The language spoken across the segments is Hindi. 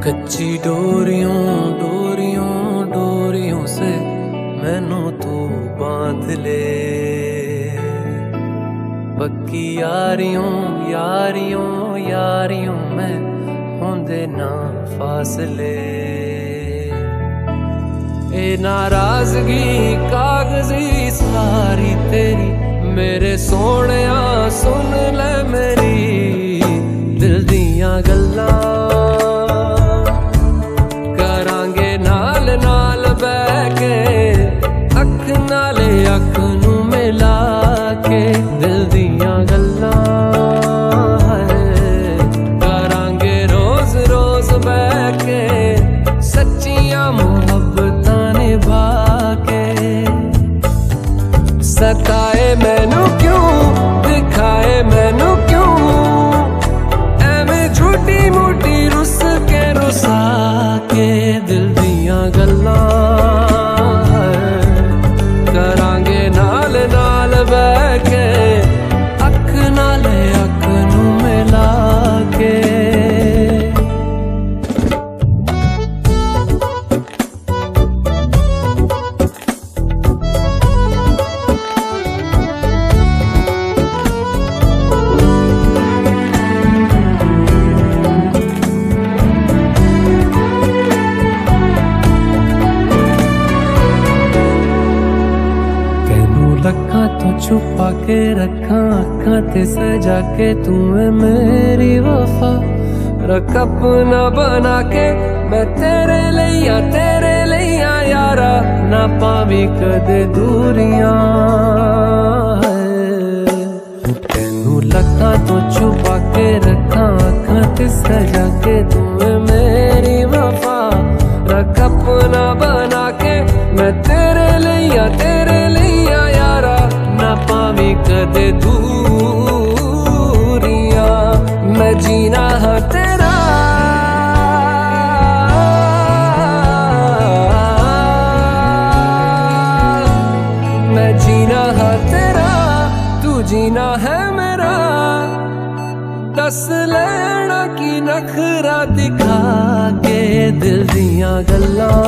कच्ची डोरियों डोरियों डोरियों से मैनू तू बांध ले, पक्की यारियों यारियों यारियों में होंदे ना फासले। ए नाराजगी कागजी सारी तेरी, मेरे सोहणिया सुन ले मेरी दिल दियां गल्लां, करांगे नाल नाल बैठ के अख नाले अख नू मिला के दिल दियां गल्लां, करांगे रोज रोज बैठ के सच्चियां मुहब्बतां निभा के। सताए मैनू क्यों दिखाए मैनू क्यों, एवें झूठी मूठी रुस के रुसा के दिल दियां गल्लां, करांगे नाल नाल बैठ के अख नाले अख नू मिला के। रखा तो छुपा के रखा अखा ते सजा के, तू है मेरी वफा रख अपना बना के। मैं तेरे लिया यारा ना पावी कदे दूरियां, तेनू लखा तो छुपा के रखा अखा ते सजा के, तू है मेरी वफा रख अपना बना के। मैं तेरे लिया यारा ना पावी कदे दूरियां, मैं जीना हाँ तेरा मैं जीना हाँ तेरा, तू जीना है मेरा। दस लेना की नखरा दिखा के दिल दियां गल्लां,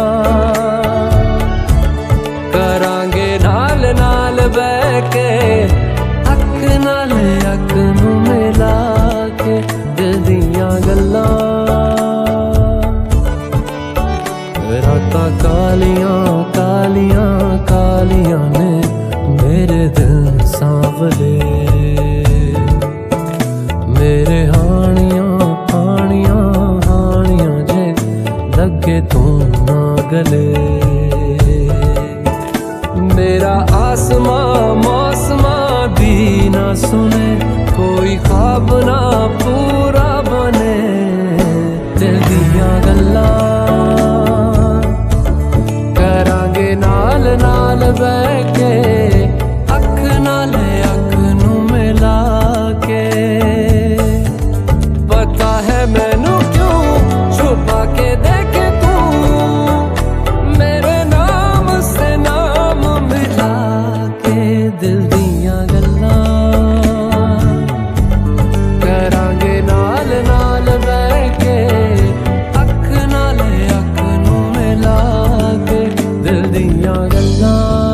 करांगे नाल नाल बैठ के अख नाल अख नू मिला के दिल दियां गल्लां। रातां कालियां कालियां कालियां ने मेरे दिल सांवले, मेरे हानियां हानियां हानियां जे लगे तू ना गले। मेरा आसमां मौसमां दी ना सुने, कोई ख्वाब ना पूरा बने दिल दियां गल्लां, करांगे नाल नाल बैठ के अख नाले अख नू मिला के। पता है मैनू क्यों छुपा के देखे तू, मेरे नाम से नाम मिला के दिल दियां गल्लां, करांगे नाल नाल बैठ के अख नाले अख नू मिला के दिल दियां गल्लां।